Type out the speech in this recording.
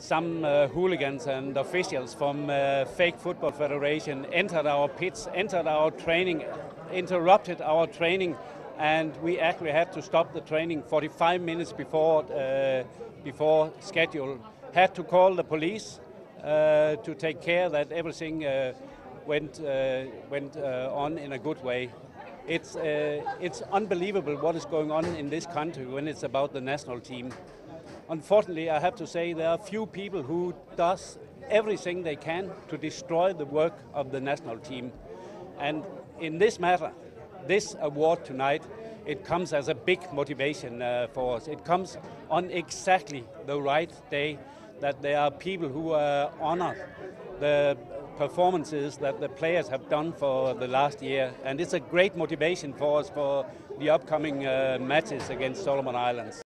some hooligans and officials from fake Football Federation entered our pitch, entered our training, interrupted our training, and we actually had to stop the training 45 minutes before schedule. Had to call the police to take care that everything went on in a good way. It's unbelievable what is going on in this country when it's about the national team. Unfortunately, I have to say there are few people who does everything they can to destroy the work of the national team. And in this matter, this award tonight, it comes as a big motivation for us. It comes on exactly the right day, that there are people who honor the performances that the players have done for the last year. And it's a great motivation for us for the upcoming matches against Solomon Islands.